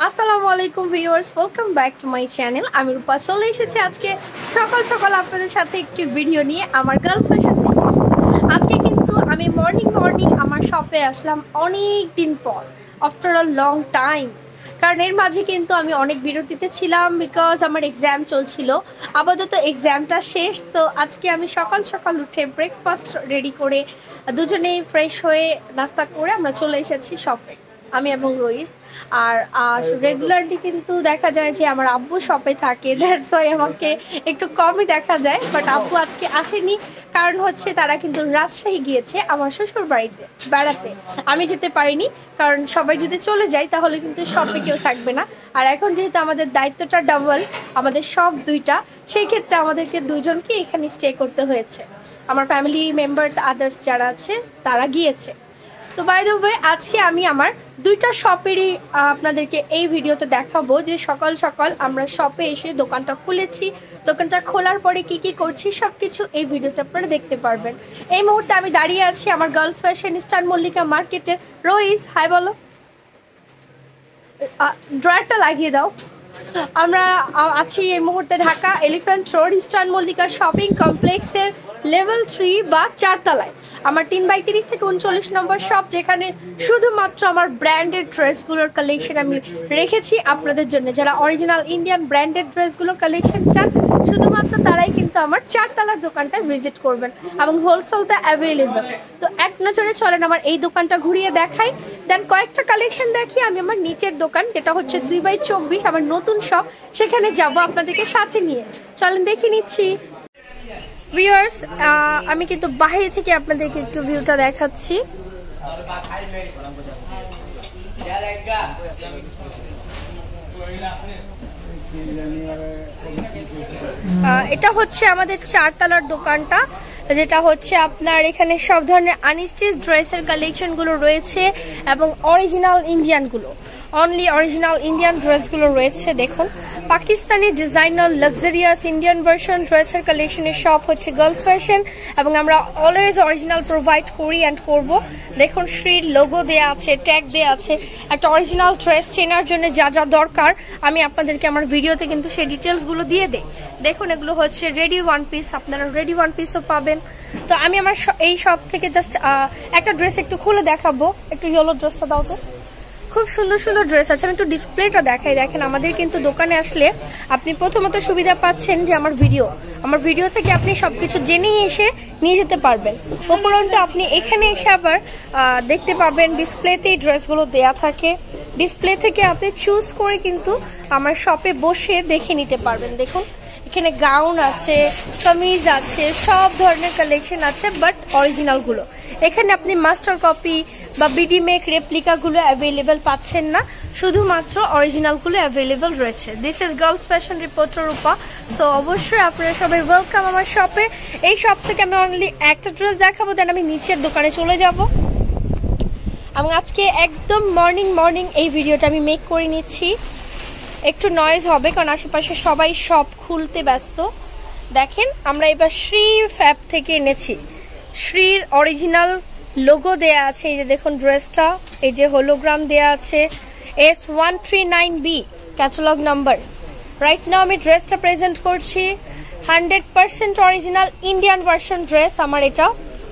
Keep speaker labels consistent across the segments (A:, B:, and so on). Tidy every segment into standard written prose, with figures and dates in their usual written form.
A: আসসালামু আলাইকুম viewers, welcome back to my channel. আমি রূপা চলে এসেছি আজকে সকাল সকাল আপনাদের সাথে একটি ভিডিও নিয়ে আমার গার্লস ফ্যাশন থেকে। আজকে কিন্তু আমি মর্নিং আমার শপে আসলাম অনেক দিন পর, আফটার আ লং টাইম। কারণ এর মাঝে কিন্তু আমি অনেক বিরতিতে ছিলাম, বিকজ আমার এক্সাম চলছিল। আপাতত এক্সামটা শেষ, তো আজকে আমি সকাল সকাল উঠে ব্রেকফাস্ট রেডি করে দুজনেই ফ্রেশ হয়ে নাস্তা করে আমরা চলে এসেছি শপে, আমি এবং রইস। আর রেগুলারলি কিন্তু দেখা যায় যে আমার আব্বু শপে থাকে, দ্যাটস ওয়াই আমাকে একটু কমই দেখা যায়। বাট আব্বু আজকে আসেনি, কারণ হচ্ছে তারা কিন্তু রাজশাহী গিয়েছে আমার শ্বশুর বাড়িতে বেড়াতে। আমি যেতে পারিনি, কারণ সবাই যদি চলে যায় তাহলে কিন্তু শপে কেউ থাকবে না। আর এখন যেহেতু আমাদের দায়িত্বটা ডাবল, আমাদের সব দুইটা, সেই ক্ষেত্রে আমাদেরকে দুজনকে এখানে স্টে করতে হয়েছে। আমার ফ্যামিলি মেম্বার্স আদার্স যারা আছে তারা গিয়েছে। তো বাই দ্য ওয়ে, আজকে আমি আমার দুইটা শপেরই আপনাদেরকে এই ভিডিওতে দেখাবো যে সকাল সকাল আমরা শপে এসে দোকানটা খুলেছি, দোকানটা খোলার পরে কি কি করছি সব কিছু এই ভিডিওতে আপনারা দেখতে পারবেন। এই মুহূর্তে আমি দাঁড়িয়ে আছি আমার গার্লস ফ্যাশন স্টার মল্লিকা মার্কেটে। রইস, হাই বলো। ড্রয়ারটা লাগিয়ে দাও। আমরা আছি এই মুহূর্তে Dhaka elephant road eastern Mallika shopping কমপ্লেক্সের লেভেল 3 বা 4 তলায় আমার 3/30 থেকে 39 নম্বর শপ, যেখানে শুধুমাত্র আমার ব্র্যান্ডেড ড্রেসগুলোর কালেকশন আমি রেখেছি আপনাদের জন্য। যারা অরিজিনাল ইন্ডিয়ান ব্র্যান্ডেড ড্রেসগুলোর কালেকশন চান, শুধুমাত্র তারাই কিন্তু আমার 4 তলার দোকানটায় ভিজিট করবেন, এবং হোলসেলটা অ্যাভেলেবেল। তো এক নজরে চলেন আমার এই দোকানটা ঘুরিয়ে দেখাই, দেন কয়েকটা কালেকশন দেখি আমি আমার নিচের দোকান, যেটা হচ্ছে 2/24 আমার নতুন শপ, সেখানে যাব আপনাদেরকে সাথে নিয়ে। চলেন দেখে নিচ্ছি। ভিউয়ার্স, আমি কিন্তু বাইরে থেকে আপনাদেরকে একটু ভিউটা দেখাচ্ছি। এটা হচ্ছে আমাদের 4 তলার দোকানটা, যেটা হচ্ছে আপনার এখানে সব ধরনের আনস্টিচ ড্রেসের কালেকশনগুলো রয়েছে, এবং অরিজিনাল ইন্ডিয়ানগুলো, অনলি অরিজিনাল ইন্ডিয়ান ড্রেসগুলো রয়েছে। দেখুন, Pakistani designer luxurious Indian version ড্রেসের কালেকশনের শপ হচ্ছে গার্লস ফ্যাশন, এবং আমরা অলওয়েজ অরিজিনাল প্রোভাইড করি অ্যান্ড করব। দেখুন, শ্রীর লোগো দেয়া আছে, ট্যাগ দেয়া আছে। একটা অরিজিনাল ড্রেস চেনার জন্য যা যা দরকার আমি আপনাদেরকে আমার ভিডিওতে কিন্তু সেই ডিটেলসগুলো দিয়ে দেই। দেখুন, এগুলো হচ্ছে রেডি ওয়ান পিস, আপনারা রেডি ওয়ান পিসও পাবেন। তো আমি আমার এই শপ থেকে জাস্ট একটা ড্রেস একটু খুলে দেখাবো। একটু ইয়েলো ড্রেসটা দাও তো। খুব সুন্দর সুন্দর ড্রেস আছে, আমি একটু ডিসপ্লেটা দেখাই। দেখেন, আমাদের কিন্তু দোকানে আসলে আপনি প্রথমত সুবিধা পাচ্ছেন যে আমার ভিডিও থেকে আপনি সবকিছু জেনেই এসে নিয়ে যেতে পারবেন। উপরন্তু আপনি এখানে এসে আবার দেখতে পাবেন ডিসপ্লেতেই ড্রেসগুলো দেয়া থাকে। ডিসপ্লে থেকে আপনি চুজ করে কিন্তু আমার শপে বসে দেখে নিতে পারবেন। দেখুন, এখানে গাউন আছে, কামিজ আছে, সব ধরনের কালেকশন আছে, বাট অরিজিনালগুলো। এখানে আপনি মাস্টার কপি বা বিডি মেক রেপ্লিকাগুলো অ্যাভেলেবেল পাচ্ছেন না, শুধুমাত্র অরিজিনালগুলো অ্যাভেলেবেল রয়েছে। This is girls fashion reporter Rupa. So অবশ্যই আপনারা সবাই ওয়েলকাম আমার শপে। এই শপ থেকে আমি অনলি একটা ড্রেস দেখাবো, দেন আমি নিচের দোকানে চলে যাব। এবং আজকে একদম মর্নিং এই ভিডিওটা আমি মেক করে নিচ্ছি। একটু নয়েজ হবে, কারণ আশেপাশে সবাই শপ খুলতে ব্যস্ত। দেখেন, আমরা এবার শ্রী ফ্যাব থেকে এনেছি। শ্রীর অরিজিনাল লোগো দেয়া আছে, এই যে দেখুন ড্রেসটা, এই যে হোলোগ্রাম দেয়া আছে, S139B catalogue number. Right now আমি ড্রেসটা প্রেজেন্ট করছি। 100% অরিজিনাল ইন্ডিয়ান ভার্সন ড্রেস আমার এটা।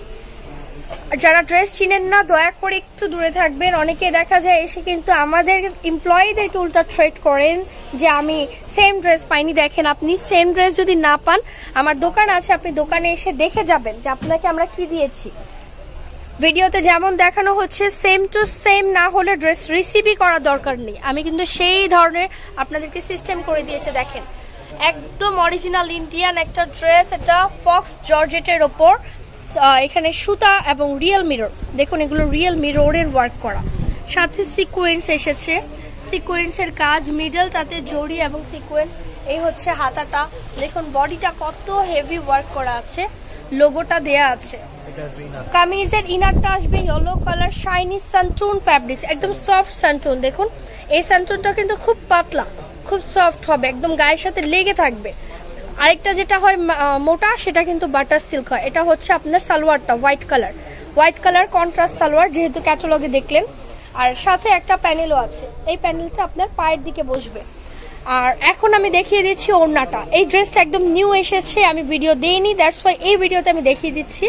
A: যারা ড্রেস চিনেন না, দয়া করে একটু দূরে থাকবেন। অনেকে দেখা যায় এসে কিন্তু আমাদের এমপ্লয়ীদেরকে উল্টা ট্রেড করেন যে আমি সেম ড্রেস পাইনি। দেখেন, আপনি সেম ড্রেস যদি না পান, আমার দোকান আছে, আপনি দোকানে এসে দেখে যাবেন যে আপনাকে আমরা কি দিয়েছি। ভিডিওতে যেমন দেখানো হচ্ছে সেম টু সেম না হলে ড্রেস রিসিভই করার দরকার নেই। আমি কিন্তু সেই ধরনের আপনাদেরকে সিস্টেম করে দিয়েছে। দেখেন, একদম অরিজিনাল ইন্ডিয়ান একটা ড্রেস, এটা ফক্স জর্জেটের ওপর, এখানে সুতা এবং রিয়েল মিরর। দেখুন, এগুলো রিয়েল মিররের ওয়ার্ক করা, সাথে সিকোয়েন্স এসেছে, সিকোয়েন্সের কাজ, মিডলটাতে জড়ি এবং সিকোয়েন্স। এই হচ্ছে হাতাটা, দেখুন বডিটা কত হেভি ওয়ার্ক করা আছে, লোগোটা দেয়া আছে। কামিজের ইনারটা আসবে ইয়েলো কালার শাইনি সানটুন ফ্যাব্রিক্স, একদম সফট সানটুন। দেখুন, এই সানটুনটা কিন্তু খুব পাতলা, খুব সফট হবে, একদম গায়ের সাথে লেগে থাকবে। আরেকটা যেটা হয় মোটা, সেটা কিন্তু বাটার সিল্ক হয়। এটা হচ্ছে আপনার সালোয়ারটা হোয়াইট কালার কন্ট্রাস্ট সালোয়ার, যেহেতু ক্যাটালগে দেখলেন। আর সাথে একটা প্যানেলও আছে, এই প্যানেলটা আপনার পায়ের দিকে বসবে। আর এখন আমি দেখিয়ে দিচ্ছি ওড়নাটা। এই ড্রেসটা একদম নিউ এসেছে, আমি ভিডিও দেইনি, দ্যাটস ওয়াই এই ভিডিওতে আমি দেখিয়ে দিচ্ছি।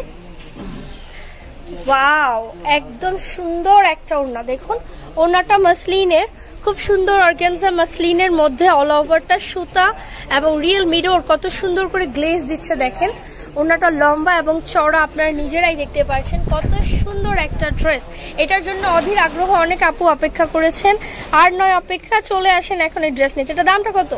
A: ওয়াও, একদম সুন্দর একটা ওড়না। দেখুন ওড়নাটা মাসলিনের, খুব সুন্দর অর্গানজা মাসলিনের মধ্যে অল ওভারটা সুতা এবং রিয়েল মিরর কত সুন্দর করে গ্লেজ দিচ্ছে। দেখেন ওড়নাটা লম্বা এবং চওড়া, আপনারা নিজেরাই দেখতে পাচ্ছেন কত সুন্দর একটা ড্রেস। এটার জন্য অধীর আগ্রহ অনেক আপু অপেক্ষা করেছেন, আর নয় অপেক্ষা, চলে আসেন এখন এই ড্রেস নিতে। এটা দামটা কত?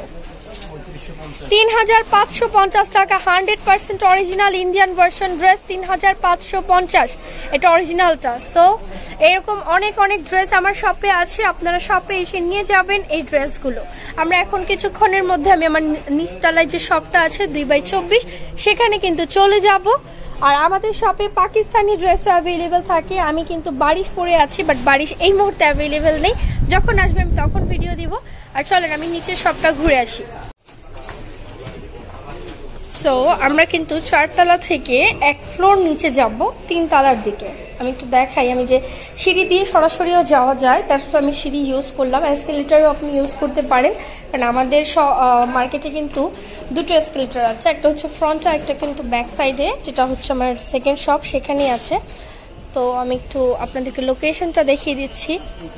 A: 3550 টাকা। 100% অরিজিনাল ইন্ডিয়ান ভার্সন ড্রেস, 3550। এটা অরিজিনালটা। সো এরকম অনেক অনেক ড্রেস আমার শপে আছে, আপনারা শপে এসে নিয়ে যাবেন এই ড্রেসগুলো। আমরা এখন কিছুক্ষণের মধ্যে আমি আমার নিচতলায় যে শপটা আছে 2/24 সেখানে কিন্তু চলে যাব। আর আমাদের শপে পাকিস্তানি ড্রেসও অ্যাভেলেবেল থাকে। আমি কিন্তু বারিশ পরে আছি, বাট বারিশ এই মুহূর্তে অ্যাভেলেবেল নেই, যখন আসবে আমি তখন ভিডিও দিব। আর চলেন আমি নিচের শপটা ঘুরে আসি। সো আমরা কিন্তু 4 তলা থেকে 1 ফ্লোর নিচে যাব 3 তলার দিকে। আমি একটু দেখাই, আমি যে সিঁড়ি দিয়ে সরাসরিও যাওয়া যায়, তারপর আমি সিঁড়ি ইউজ করলাম। এসকেলেটারও আপনি ইউজ করতে পারেন, কারণ আমাদের মার্কেটে কিন্তু দুটো এসকেলেটার আছে, একটা হচ্ছে ফ্রন্টে, একটা কিন্তু ব্যাক সাইডে, যেটা হচ্ছে আমার সেকেন্ড শপ, সেখানেই আছে। তো আমি একটু আপনাদেরকে লোকেশনটা দেখিয়ে দিচ্ছি।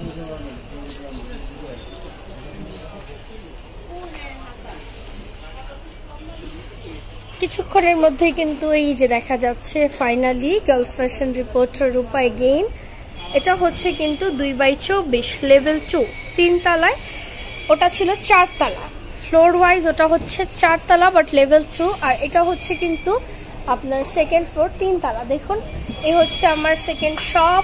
A: কিছুক্ষণের মধ্যেই কিন্তু এই যে দেখা যাচ্ছে finally girls fashion reporter Rupa again. এটা হচ্ছে কিন্তু 2/24 লেভেল 2 3 তলায়, ওটা ছিল 4 তলা ফ্লোর ওয়াইজ, ওটা হচ্ছে 4 তলা বাট লেভেল 2। আর এটা হচ্ছে কিন্তু আপনার সেকেন্ড ফ্লোর 3 তলা। দেখুন এই হচ্ছে আমার সেকেন্ড শপ।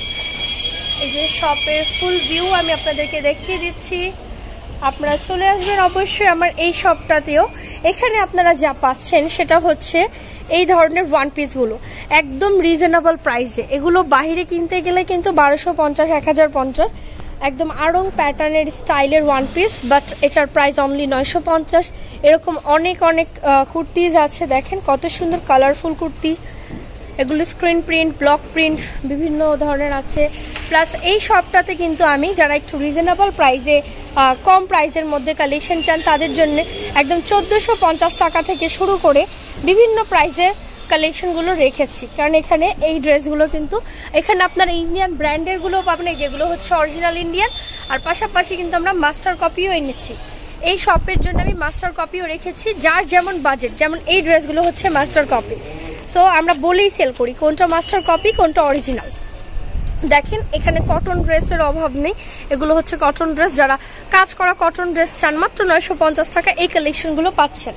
A: এই যে শপের ফুল ভিউ আমি আপনাদেরকে দেখিয়ে দিচ্ছি, আপনারা চলে আসবেন অবশ্যই আমার এই শপটাতেও। এখানে আপনারা যা পাচ্ছেন সেটা হচ্ছে এই ধরনের ওয়ান পিসগুলো একদম রিজনেবল প্রাইসে। এগুলো বাইরে কিনতে গেলে কিন্তু 1250 1050, একদম আড়ং প্যাটার্নের স্টাইলের ওয়ান পিস, বাট এটার প্রাইস অনলি 950। এরকম অনেক অনেক কুর্তিজ আছে, দেখেন কত সুন্দর কালারফুল কুর্তি। এগুলো স্ক্রিন প্রিন্ট, ব্লক প্রিন্ট বিভিন্ন ধরনের আছে। প্লাস এই শপটাতে কিন্তু আমি যারা একটু রিজনেবল প্রাইসে, কম প্রাইসের মধ্যে কালেকশন চান তাদের জন্য একদম 1450 টাকা থেকে শুরু করে বিভিন্ন প্রাইসের কালেকশনগুলো রেখেছি। কারণ এখানে এই ড্রেসগুলো কিন্তু এখানে আপনার ইন্ডিয়ান ব্র্যান্ডেরগুলো পাবেন, যেগুলো হচ্ছে অরিজিনাল ইন্ডিয়ান, আর পাশাপাশি কিন্তু আমরা মাস্টার কপিও এনেছি। এই শপের জন্য আমি মাস্টার কপিও রেখেছি, যার যেমন বাজেট, যেমন এই ড্রেসগুলো হচ্ছে মাস্টার কপি। সো আমরা বলেই সেল করি কোনটা মাস্টার কপি কোনটা অরিজিনাল। দেখেন এখানে কটন ড্রেসের অভাব নেই, এগুলো হচ্ছে কটন ড্রেস, যারা কাজ করা কটন ড্রেস চান মাত্র 950 টাকা এই কালেকশনগুলো পাচ্ছেন।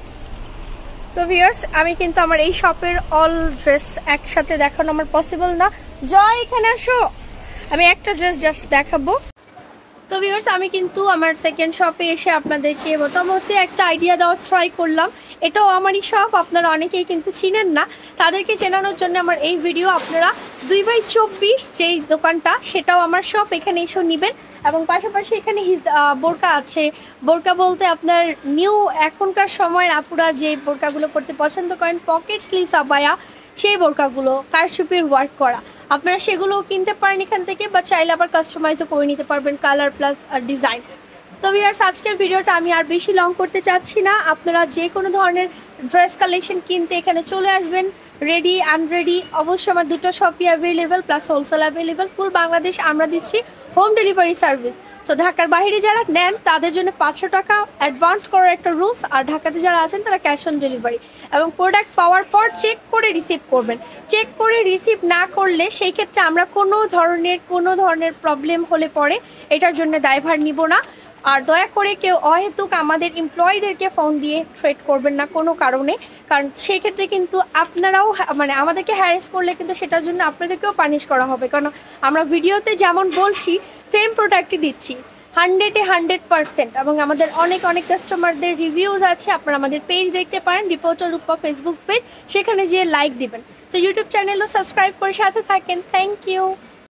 A: তো ভিউয়ার্স আমি কিন্তু আমার এই শপের অল ড্রেস একসাথে দেখানো আমার পসিবল না। জয় এখানে আসো, আমি একটা ড্রেস জাস্ট দেখাবো। তো ভিউয়ার্স আমি কিন্তু আমার সেকেন্ড শপে এসে আপনাদেরকে মোটামুটি একটা আইডিয়া দেওয়ার ট্রাই করলাম। এটাও আমারই শপ, আপনারা অনেকেই কিন্তু চিনেন না, তাদেরকে চেনানোর জন্য আমার এই ভিডিও। আপনারা 2/24 যেই দোকানটা সেটাও আমার শপ, এখানে এসেও নেবেন। এবং পাশাপাশি এখানে বোরকা আছে। বোরকা বলতে আপনার নিউ এখনকার সময়ের আপুরা যে বোরকাগুলো পরতে পছন্দ করেন, পকেট স্লিভস আবায়া, সেই বোরকাগুলো কারচুপির ওয়ার্ক করা, আপনারা সেগুলোও কিনতে পারেন এখান থেকে, বা চাইলে আবার কাস্টমাইজও করে নিতে পারবেন কালার প্লাস ডিজাইন। তো ভিউয়ার্স আজকের ভিডিওটা আমি আর বেশি লং করতে চাচ্ছি না, আপনারা যে কোনো ধরনের ড্রেস কালেকশন কিনতে এখানে চলে আসবেন। রেডি আনরেডি অবশ্যই আমার দুটো শপই available, plus wholesale available. Full Bangladesh আমরা দিচ্ছি হোম ডেলিভারি সার্ভিস। সো ঢাকার বাইরে যারা নেন তাদের জন্য 500 টাকা অ্যাডভান্স করার একটা রুলস, আর ঢাকাতে যারা আছেন তারা ক্যাশ অন ডেলিভারি। এবং প্রোডাক্ট পাওয়ার পর চেক করে রিসিভ করবেন। চেক করে রিসিভ না করলে সেই ক্ষেত্রে আমরা কোনো ধরনের প্রবলেম হলে পরে এটার জন্য দায়ভার নিব না। আর দয়া করে কেউ অহেতুক আমাদের এমপ্লয়ীদেরকে ফোন দিয়ে থ্রেট করবেন না কোনো কারণে, কারণ সেই ক্ষেত্রে কিন্তু আপনারাও মানে আমাদেরকে হ্যারেস করলে কিন্তু সেটার জন্য আপনাদেরকেও পানিশ করা হবে। কারণ আমরা ভিডিওতে যেমন বলছি সেম প্রোডাক্টই দিচ্ছি 100-এ 100%। এবং আমাদের অনেক কাস্টমারদের রিভিউজ আছে, আপনারা আমাদের পেজ দেখতে পারেন, রিপোর্টার রূপা ফেসবুক পেজ, সেখানে যেয়ে লাইক দিবেন। তো ইউটিউব চ্যানেলও সাবস্ক্রাইব করে সাথে থাকেন। Thank you.